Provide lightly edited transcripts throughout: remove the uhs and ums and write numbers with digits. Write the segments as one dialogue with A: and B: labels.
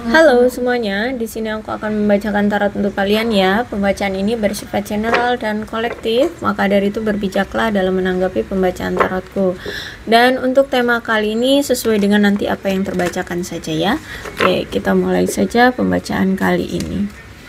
A: Halo semuanya, di sini aku akan membacakan tarot untuk kalian ya. Pembacaan ini bersifat general dan kolektif, maka dari itu berbijaklah dalam menanggapi pembacaan tarotku. Dan untuk tema kali ini sesuai dengan nanti apa yang terbacakan saja ya. Oke, kita mulai saja pembacaan kali ini.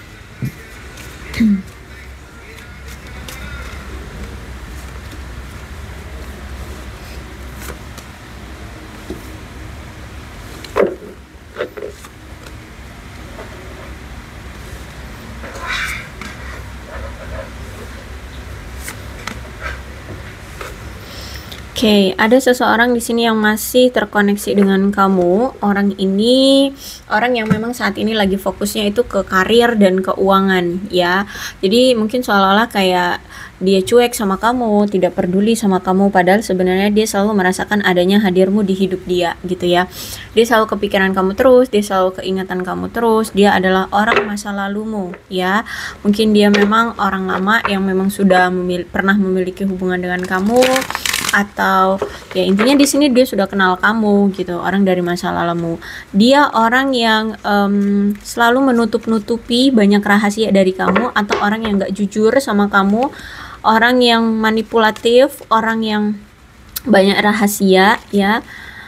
A: Oke, ada seseorang di sini yang masih terkoneksi dengan kamu. Orang ini orang yang memang saat ini lagi fokusnya itu ke karir dan keuangan ya. Jadi mungkin seolah-olah kayak dia cuek sama kamu, tidak peduli sama kamu, padahal sebenarnya dia selalu merasakan adanya hadirmu di hidup dia gitu ya. Dia selalu kepikiran kamu terus, dia selalu keingatan kamu terus. Dia adalah orang masa lalumu ya. Mungkin dia memang orang lama yang memang sudah pernah memiliki hubungan dengan kamu, atau ya intinya di sini dia sudah kenal kamu gitu, orang dari masa lalumu. Dia orang yang selalu menutup-nutupi banyak rahasia dari kamu, atau orang yang gak jujur sama kamu, orang yang manipulatif, orang yang banyak rahasia ya.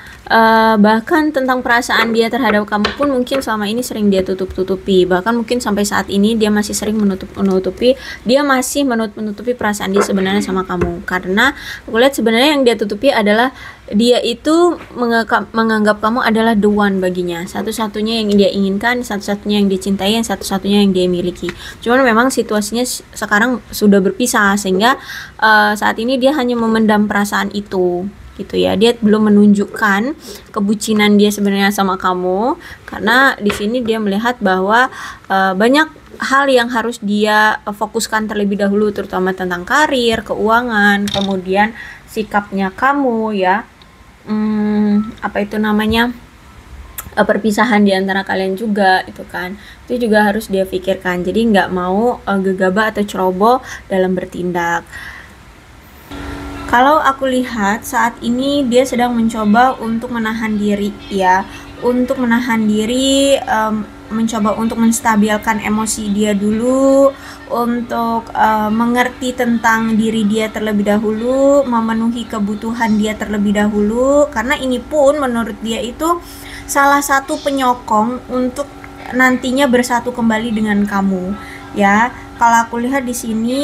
A: Bahkan tentang perasaan dia terhadap kamu pun mungkin selama ini sering dia tutup-tutupi. Bahkan mungkin sampai saat ini dia masih sering menutup-nutupi. Dia masih menutup-nutupi perasaan dia sebenarnya sama kamu. Karena aku lihat sebenarnya yang dia tutupi adalah dia itu menganggap kamu adalah the one baginya, satu-satunya yang dia inginkan, satu-satunya yang dia cintai, satu-satunya yang dia miliki. Cuman memang situasinya sekarang sudah berpisah, sehingga saat ini dia hanya memendam perasaan itu gitu ya. Dia belum menunjukkan kebucinan dia sebenarnya sama kamu, karena di sini dia melihat bahwa banyak hal yang harus dia fokuskan terlebih dahulu, terutama tentang karir, keuangan, kemudian sikapnya kamu ya. Apa itu namanya, perpisahan di antara kalian juga itu kan, itu juga harus dia pikirkan. Jadi nggak mau gegabah atau ceroboh dalam bertindak. Kalau aku lihat saat ini dia sedang mencoba untuk menahan diri ya, untuk menahan diri, mencoba untuk menstabilkan emosi dia dulu, untuk mengerti tentang diri dia terlebih dahulu, memenuhi kebutuhan dia terlebih dahulu, karena ini pun menurut dia itu salah satu penyokong untuk nantinya bersatu kembali dengan kamu ya. Kalau aku lihat di sini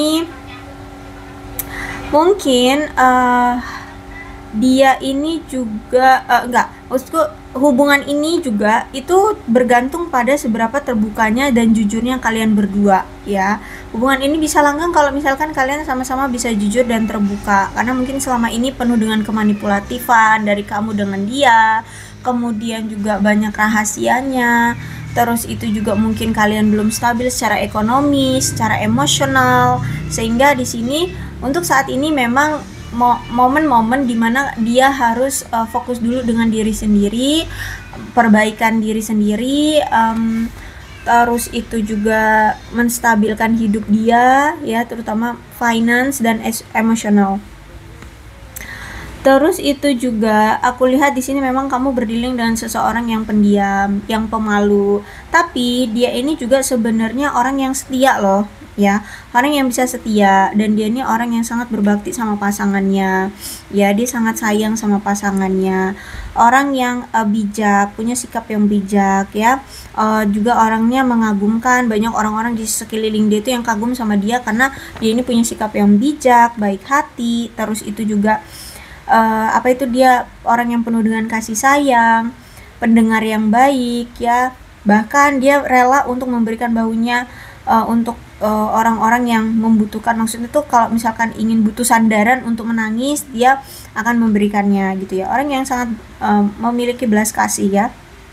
A: mungkin dia ini juga maksudku hubungan ini juga itu bergantung pada seberapa terbukanya dan jujurnya kalian berdua ya. Hubungan ini bisa langgeng kalau misalkan kalian sama-sama bisa jujur dan terbuka, karena mungkin selama ini penuh dengan kemanipulatifan dari kamu dengan dia, kemudian juga banyak rahasianya. Terus itu juga mungkin kalian belum stabil secara ekonomi, secara emosional, sehingga di sini untuk saat ini memang momen-momen dimana dia harus fokus dulu dengan diri sendiri, perbaikan diri sendiri, terus itu juga menstabilkan hidup dia ya, terutama finance dan emosional. Terus itu juga aku lihat di sini memang kamu berdealing dengan seseorang yang pendiam, yang pemalu. Tapi dia ini juga sebenarnya orang yang setia loh, ya. Orang yang bisa setia, dan dia ini orang yang sangat berbakti sama pasangannya. Ya, dia sangat sayang sama pasangannya. Orang yang bijak, punya sikap yang bijak ya. Juga orangnya mengagumkan, banyak orang-orang di sekeliling dia itu yang kagum sama dia karena dia ini punya sikap yang bijak, baik hati. Terus itu juga dia orang yang penuh dengan kasih sayang, pendengar yang baik ya. Bahkan dia rela untuk memberikan bahunya untuk orang-orang yang membutuhkan. Maksudnya tuh kalau misalkan ingin butuh sandaran untuk menangis, dia akan memberikannya gitu ya. Orang yang sangat memiliki belas kasih ya.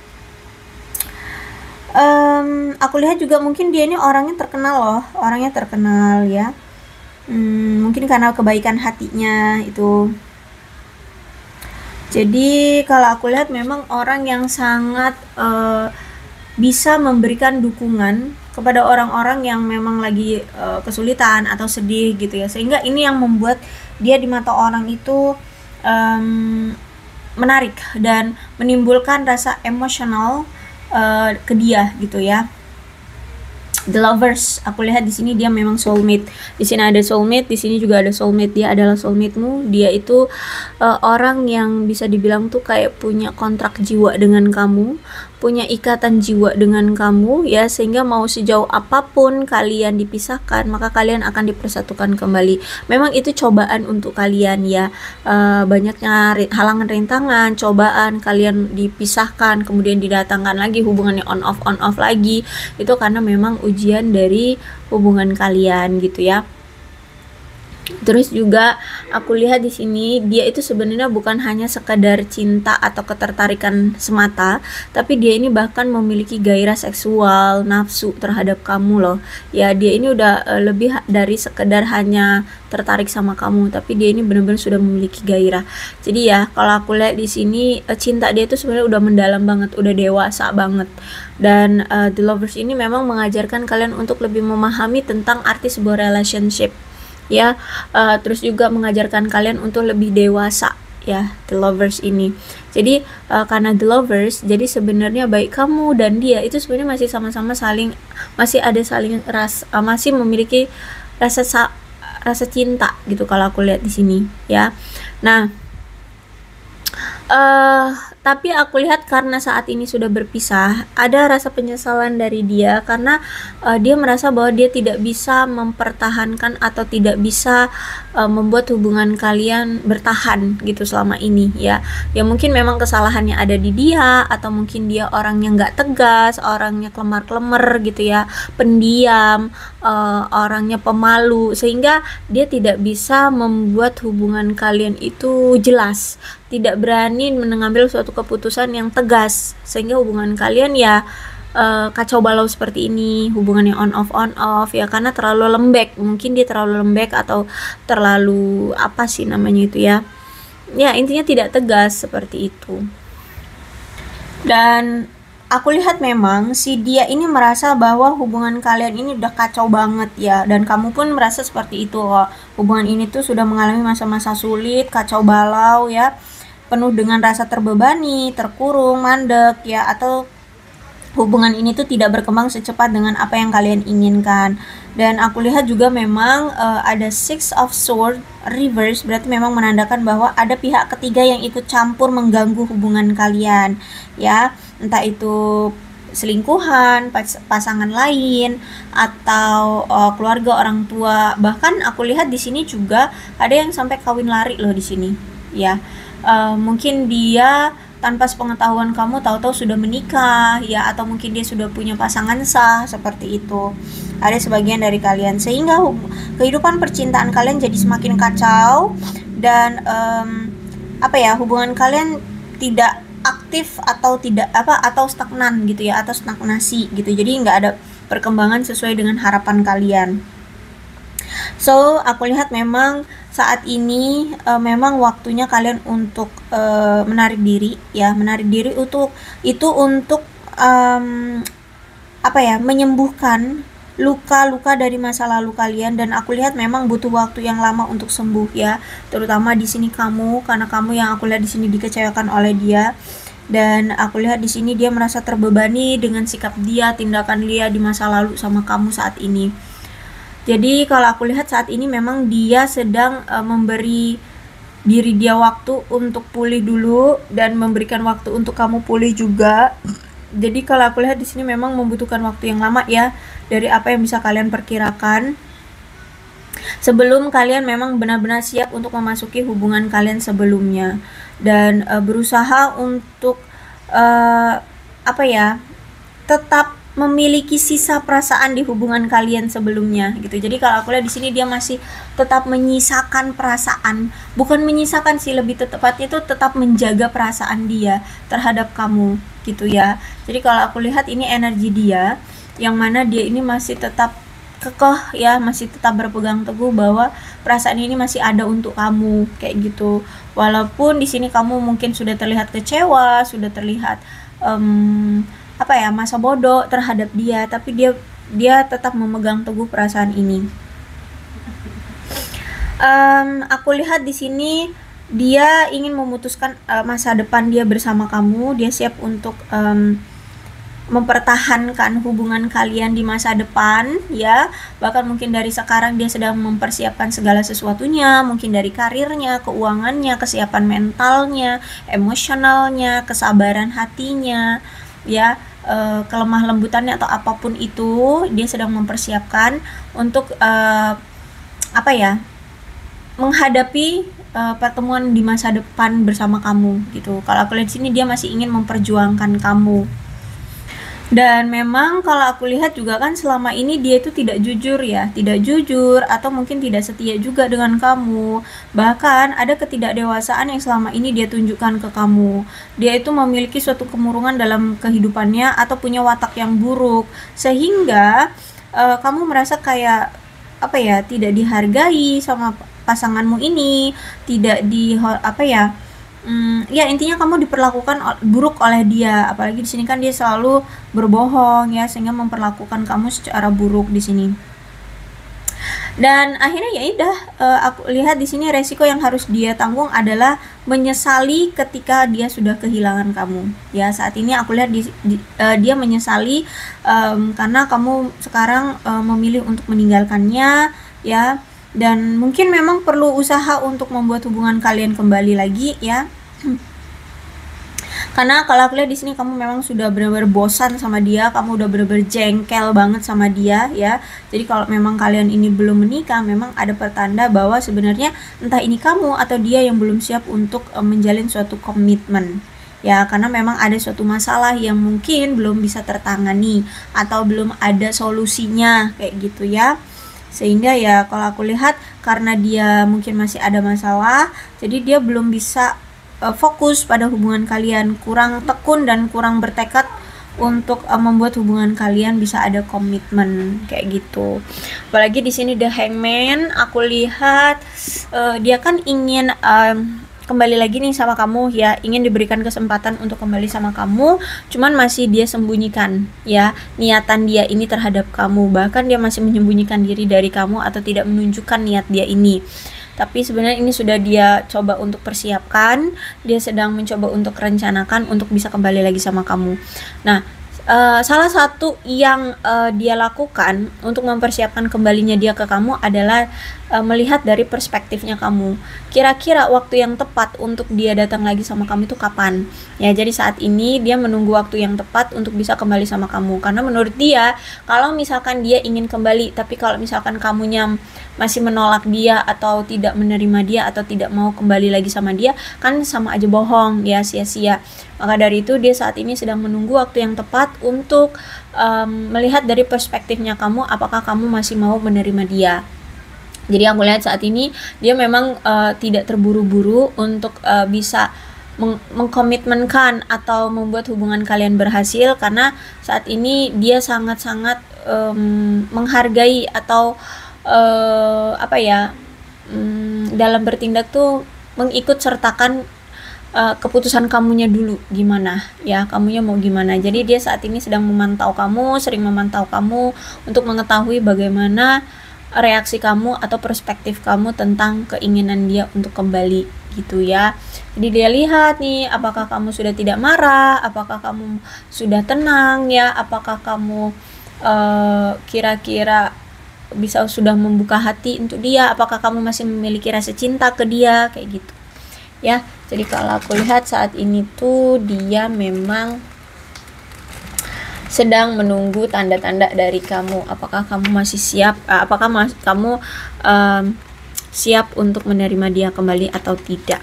A: Aku lihat juga mungkin dia ini orangnya terkenal loh, orangnya terkenal ya. Mungkin karena kebaikan hatinya itu. Jadi kalau aku lihat memang orang yang sangat bisa memberikan dukungan kepada orang-orang yang memang lagi kesulitan atau sedih gitu ya, sehingga ini yang membuat dia di mata orang itu menarik dan menimbulkan rasa emosional ke dia gitu ya. The Lovers, aku lihat di sini dia memang soulmate. Di sini ada soulmate, di sini juga ada soulmate. Dia adalah soulmate-mu. Dia itu orang yang bisa dibilang tuh kayak punya kontrak jiwa dengan kamu, punya ikatan jiwa dengan kamu ya, sehingga mau sejauh apapun kalian dipisahkan, maka kalian akan dipersatukan kembali. Memang itu cobaan untuk kalian ya. Banyaknya halangan, rintangan, cobaan, kalian dipisahkan, kemudian didatangkan lagi hubungannya on off lagi. Itu karena memang ujian dari hubungan kalian gitu ya. Terus juga aku lihat di sini dia itu sebenarnya bukan hanya sekadar cinta atau ketertarikan semata, tapi dia ini bahkan memiliki gairah seksual, nafsu terhadap kamu loh. Ya, dia ini udah lebih dari sekedar hanya tertarik sama kamu, tapi dia ini benar-benar sudah memiliki gairah. Jadi ya, kalau aku lihat di sini cinta dia itu sebenarnya udah mendalam banget, udah dewasa banget. Dan The Lovers ini memang mengajarkan kalian untuk lebih memahami tentang arti sebuah relationship ya, terus juga mengajarkan kalian untuk lebih dewasa ya, The Lovers ini. Jadi karena The Lovers, jadi sebenarnya baik kamu dan dia itu sebenarnya masih sama-sama masih ada saling masih memiliki rasa cinta gitu kalau aku lihat di sini ya. Nah, tapi aku lihat karena saat ini sudah berpisah, ada rasa penyesalan dari dia karena dia merasa bahwa dia tidak bisa mempertahankan atau tidak bisa membuat hubungan kalian bertahan gitu selama ini ya. Ya mungkin memang kesalahannya ada di dia, atau mungkin dia orangnya nggak tegas, orangnya kelemar-kelemar gitu ya, pendiam, orangnya pemalu, sehingga dia tidak bisa membuat hubungan kalian itu jelas, tidak berani mengambil suatu keputusan yang tegas, sehingga hubungan kalian ya kacau balau seperti ini, hubungannya on off ya, karena terlalu lembek. Mungkin dia terlalu lembek atau terlalu apa sih namanya itu ya, intinya tidak tegas seperti itu. Dan aku lihat memang si dia ini merasa bahwa hubungan kalian ini udah kacau banget ya, dan kamu pun merasa seperti itu. Hubungan ini tuh sudah mengalami masa-masa sulit, kacau balau ya, penuh dengan rasa terbebani, terkurung, mandek ya, atau hubungan ini tuh tidak berkembang secepat dengan apa yang kalian inginkan. Dan aku lihat juga memang ada Six of Swords reverse, berarti memang menandakan bahwa ada pihak ketiga yang ikut campur mengganggu hubungan kalian ya, entah itu selingkuhan, pasangan lain, atau keluarga, orang tua. Bahkan aku lihat di sini juga ada yang sampai kawin lari loh di sini ya. Mungkin dia tanpa sepengetahuan kamu tahu-tahu sudah menikah ya, atau mungkin dia sudah punya pasangan sah, seperti itu. Ada sebagian dari kalian, sehingga kehidupan percintaan kalian jadi semakin kacau, dan hubungan kalian tidak aktif atau atau stagnan gitu ya, atau stagnasi gitu. Jadi nggak ada perkembangan sesuai dengan harapan kalian. So, aku lihat memang saat ini memang waktunya kalian untuk menarik diri ya, untuk menyembuhkan luka-luka dari masa lalu kalian. Dan aku lihat memang butuh waktu yang lama untuk sembuh ya, terutama di sini kamu, karena kamu yang aku lihat di sini dikecewakan oleh dia. Dan aku lihat di sini dia merasa terbebani dengan sikap dia, tindakan dia di masa lalu sama kamu saat ini. Jadi kalau aku lihat saat ini memang dia sedang memberi diri dia waktu untuk pulih dulu, dan memberikan waktu untuk kamu pulih juga. Jadi kalau aku lihat di sini memang membutuhkan waktu yang lama ya, dari apa yang bisa kalian perkirakan, sebelum kalian memang benar-benar siap untuk memasuki hubungan kalian sebelumnya, dan berusaha untuk tetap memiliki sisa perasaan di hubungan kalian sebelumnya gitu. Jadi kalau aku lihat di sini dia masih tetap menyisakan perasaan, bukan menyisakan sih, lebih tepatnya itu tetap menjaga perasaan dia terhadap kamu gitu ya. Jadi kalau aku lihat ini energi dia, yang mana dia ini masih tetap kekeh ya, masih tetap berpegang teguh bahwa perasaan ini masih ada untuk kamu kayak gitu. Walaupun di sini kamu mungkin sudah terlihat kecewa, sudah terlihat masa bodoh terhadap dia, tapi dia tetap memegang teguh perasaan ini. Aku lihat di sini dia ingin memutuskan masa depan dia bersama kamu. Dia siap untuk mempertahankan hubungan kalian di masa depan ya. Bahkan mungkin dari sekarang dia sedang mempersiapkan segala sesuatunya, mungkin dari karirnya, keuangannya, kesiapan mentalnya, emosionalnya, kesabaran hatinya ya, kelemah lembutannya atau apapun itu dia sedang mempersiapkan untuk apa ya, menghadapi pertemuan di masa depan bersama kamu gitu. Kalau aku lihat di sini dia masih ingin memperjuangkan kamu. Dan memang kalau aku lihat juga kan selama ini dia itu tidak jujur ya, tidak jujur atau mungkin tidak setia juga dengan kamu. Bahkan ada ketidakdewasaan yang selama ini dia tunjukkan ke kamu. Dia itu memiliki suatu kemurungan dalam kehidupannya atau punya watak yang buruk, sehingga kamu merasa kayak apa ya, tidak dihargai sama pasanganmu ini, tidak di apa ya, ya intinya kamu diperlakukan buruk oleh dia. Apalagi di sini kan dia selalu berbohong ya, sehingga memperlakukan kamu secara buruk di sini. Dan akhirnya ya udah, aku lihat di sini resiko yang harus dia tanggung adalah menyesali ketika dia sudah kehilangan kamu. Ya saat ini aku lihat dia menyesali karena kamu sekarang memilih untuk meninggalkannya ya. Dan mungkin memang perlu usaha untuk membuat hubungan kalian kembali lagi ya. Karena kalau aku lihat di sini kamu memang sudah benar-benar bosan sama dia, kamu udah benar-benar jengkel banget sama dia ya. Jadi kalau memang kalian ini belum menikah, memang ada pertanda bahwa sebenarnya entah ini kamu atau dia yang belum siap untuk menjalin suatu komitmen. Ya, karena memang ada suatu masalah yang mungkin belum bisa tertangani atau belum ada solusinya kayak gitu ya. Sehingga ya kalau aku lihat karena dia mungkin masih ada masalah, jadi dia belum bisa fokus pada hubungan kalian, kurang tekun dan kurang bertekad untuk membuat hubungan kalian bisa ada komitmen kayak gitu. Apalagi di sini The Hangman, aku lihat dia kan ingin kembali lagi nih sama kamu ya, ingin diberikan kesempatan untuk kembali sama kamu, cuman masih dia sembunyikan ya niatan dia ini terhadap kamu. Bahkan dia masih menyembunyikan diri dari kamu atau tidak menunjukkan niat dia ini. Tapi sebenarnya ini sudah dia coba untuk persiapkan, dia sedang mencoba untuk rencanakan untuk bisa kembali lagi sama kamu. Nah, salah satu yang dia lakukan untuk mempersiapkan kembalinya dia ke kamu adalah melihat dari perspektifnya kamu. Kira-kira waktu yang tepat untuk dia datang lagi sama kamu itu kapan? Ya, jadi saat ini dia menunggu waktu yang tepat untuk bisa kembali sama kamu. Karena menurut dia, kalau misalkan dia ingin kembali, tapi kalau misalkan kamunya masih menolak dia atau tidak menerima dia atau tidak mau kembali lagi sama dia, kan sama aja bohong ya, sia-sia. Maka dari itu dia saat ini sedang menunggu waktu yang tepat untuk melihat dari perspektifnya kamu, apakah kamu masih mau menerima dia. Jadi aku lihat saat ini dia memang tidak terburu-buru untuk bisa mengkomitmenkan atau membuat hubungan kalian berhasil, karena saat ini dia sangat-sangat menghargai atau apa ya, dalam bertindak tuh mengikut sertakan keputusan kamunya dulu gimana ya, kamunya mau gimana. Jadi dia saat ini sedang memantau kamu, sering memantau kamu untuk mengetahui bagaimana reaksi kamu atau perspektif kamu tentang keinginan dia untuk kembali gitu ya. Jadi dia lihat nih, apakah kamu sudah tidak marah, apakah kamu sudah tenang ya, apakah kamu kira-kira bisa sudah membuka hati untuk dia, apakah kamu masih memiliki rasa cinta ke dia kayak gitu ya. Jadi kalau aku lihat saat ini tuh dia memang sedang menunggu tanda-tanda dari kamu, apakah kamu masih siap, apakah kamu siap untuk menerima dia kembali atau tidak.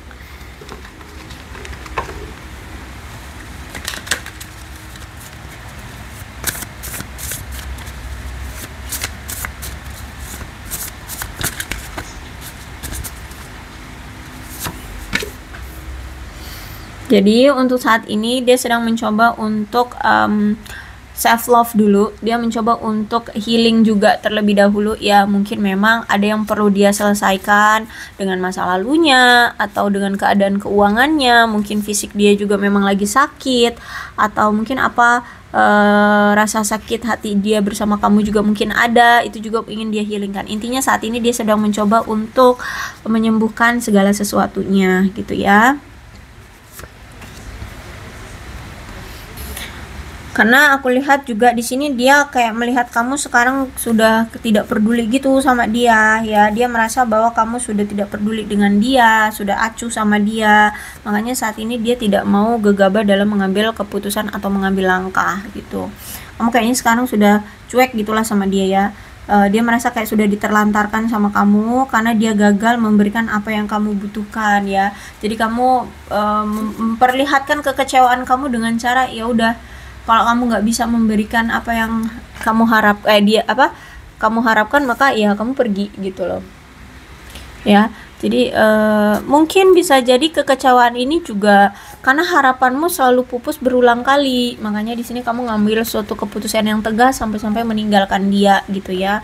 A: Jadi untuk saat ini dia sedang mencoba untuk self love dulu, dia mencoba untuk healing juga terlebih dahulu ya. Mungkin memang ada yang perlu dia selesaikan dengan masa lalunya atau dengan keadaan keuangannya, mungkin fisik dia juga memang lagi sakit, atau mungkin apa rasa sakit hati dia bersama kamu juga mungkin ada, itu juga ingin dia healingkan. Intinya saat ini dia sedang mencoba untuk menyembuhkan segala sesuatunya gitu ya. Karena aku lihat juga di sini dia kayak melihat kamu sekarang sudah tidak peduli gitu sama dia ya. Dia merasa bahwa kamu sudah tidak peduli dengan dia, sudah acuh sama dia. Makanya saat ini dia tidak mau gegabah dalam mengambil keputusan atau mengambil langkah gitu. Kamu kayaknya sekarang sudah cuek gitulah sama dia ya. Dia merasa kayak sudah diterlantarkan sama kamu karena dia gagal memberikan apa yang kamu butuhkan ya. Jadi kamu memperlihatkan kekecewaan kamu dengan cara ya udah, kalau kamu nggak bisa memberikan apa yang kamu kamu harapkan, maka ya kamu pergi gitu loh ya. Jadi mungkin bisa jadi kekecewaan ini juga karena harapanmu selalu pupus berulang kali, makanya di sini kamu ngambil suatu keputusan yang tegas sampai-sampai meninggalkan dia gitu ya.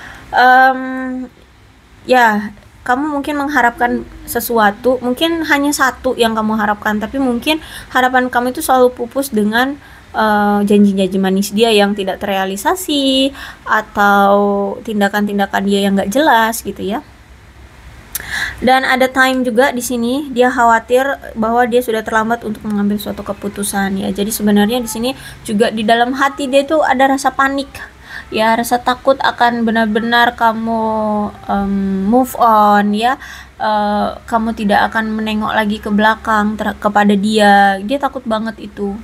A: Ya, kamu mungkin mengharapkan sesuatu, mungkin hanya satu yang kamu harapkan, tapi mungkin harapan kamu itu selalu pupus dengan janji-janji manis dia yang tidak terrealisasi, atau tindakan-tindakan dia yang nggak jelas gitu ya. Dan ada time juga di sini dia khawatir bahwa dia sudah terlambat untuk mengambil suatu keputusan ya. Jadi sebenarnya di sini juga di dalam hati dia tuh ada rasa panik ya, rasa takut akan benar-benar kamu move on ya. Kamu tidak akan menengok lagi ke belakang kepada dia takut banget itu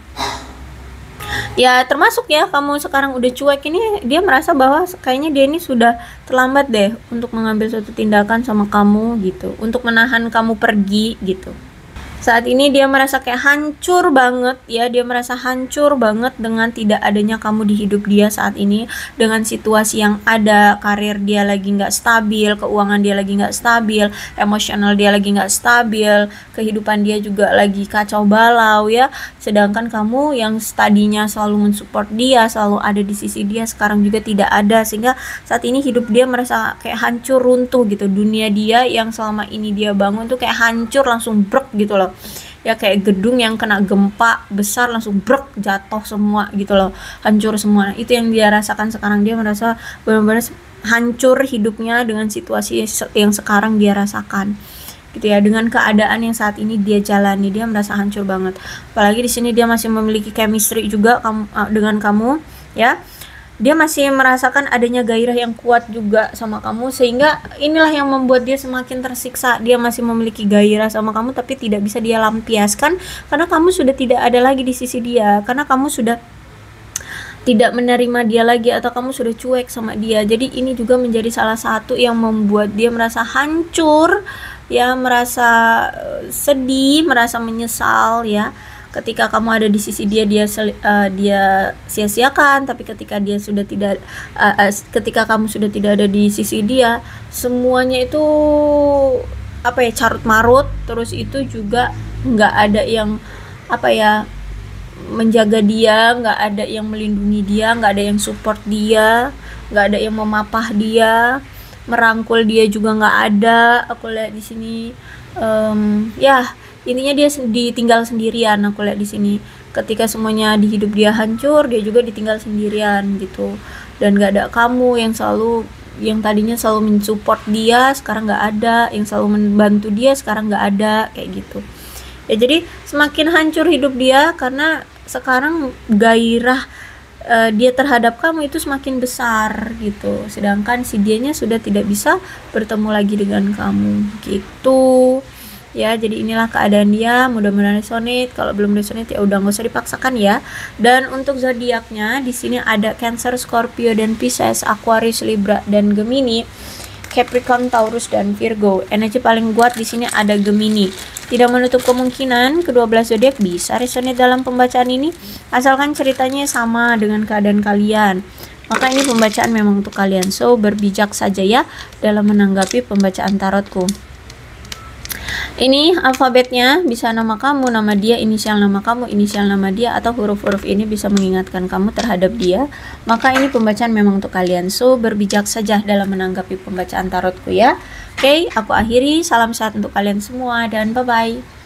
A: ya. Termasuk ya kamu sekarang udah cuek ini, dia merasa bahwa kayaknya dia ini sudah terlambat deh untuk mengambil suatu tindakan sama kamu gitu, untuk menahan kamu pergi gitu. Saat ini dia merasa kayak hancur banget ya, dia merasa hancur banget dengan tidak adanya kamu di hidup dia saat ini, dengan situasi yang ada, karir dia lagi nggak stabil, keuangan dia lagi nggak stabil, emosional dia lagi nggak stabil, kehidupan dia juga lagi kacau balau ya. Sedangkan kamu yang tadinya selalu mensupport dia, selalu ada di sisi dia, sekarang juga tidak ada, sehingga saat ini hidup dia merasa kayak hancur, runtuh gitu. Dunia dia yang selama ini dia bangun tuh kayak hancur, langsung brek gitu loh ya, kayak gedung yang kena gempa besar langsung brek, jatuh semua gitu loh, hancur semua. Itu yang dia rasakan sekarang. Dia merasa benar-benar hancur hidupnya dengan situasi yang sekarang dia rasakan gitu ya, dengan keadaan yang saat ini dia jalani. Dia merasa hancur banget, apalagi di sini dia masih memiliki chemistry juga dengan kamu ya. Dia masih merasakan adanya gairah yang kuat juga sama kamu, sehingga inilah yang membuat dia semakin tersiksa. Dia masih memiliki gairah sama kamu tapi tidak bisa dia lampiaskan karena kamu sudah tidak ada lagi di sisi dia, karena kamu sudah tidak menerima dia lagi, atau kamu sudah cuek sama dia. Jadi ini juga menjadi salah satu yang membuat dia merasa hancur ya, merasa sedih, merasa menyesal ya. Ketika kamu ada di sisi dia sia-siakan, tapi ketika dia sudah tidak ketika kamu sudah tidak ada di sisi dia, semuanya itu apa ya, carut marut. Terus itu juga nggak ada yang apa ya, menjaga dia, nggak ada yang melindungi dia, nggak ada yang support dia, nggak ada yang memapah dia, merangkul dia juga nggak ada. Aku lihat di sini ya, intinya dia ditinggal sendirian. Aku lihat di sini ketika semuanya di hidup dia hancur, dia juga ditinggal sendirian gitu. Dan gak ada kamu yang tadinya selalu mensupport dia, sekarang gak ada. Yang selalu membantu dia, sekarang gak ada, kayak gitu ya. Jadi semakin hancur hidup dia karena sekarang gairah dia terhadap kamu itu semakin besar gitu, sedangkan si dianya sudah tidak bisa bertemu lagi dengan kamu gitu ya. Jadi inilah keadaan dia, mudah-mudahan resonate. Kalau belum resonate ya udah nggak usah dipaksakan ya. Dan untuk zodiaknya di sini ada Cancer, Scorpio dan Pisces, Aquarius, Libra dan Gemini, Capricorn, Taurus dan Virgo. Energi paling kuat di sini ada Gemini. Tidak menutup kemungkinan kedua belas zodiak bisa resonate dalam pembacaan ini, asalkan ceritanya sama dengan keadaan kalian. Maka ini pembacaan memang untuk kalian. So berbijak saja ya dalam menanggapi pembacaan tarotku. Ini alfabetnya bisa nama kamu, nama dia, inisial nama kamu, inisial nama dia, atau huruf-huruf ini bisa mengingatkan kamu terhadap dia. Maka ini pembacaan memang untuk kalian. So berbijak saja dalam menanggapi pembacaan tarotku ya. Oke, aku akhiri. Salam sehat untuk kalian semua dan bye-bye.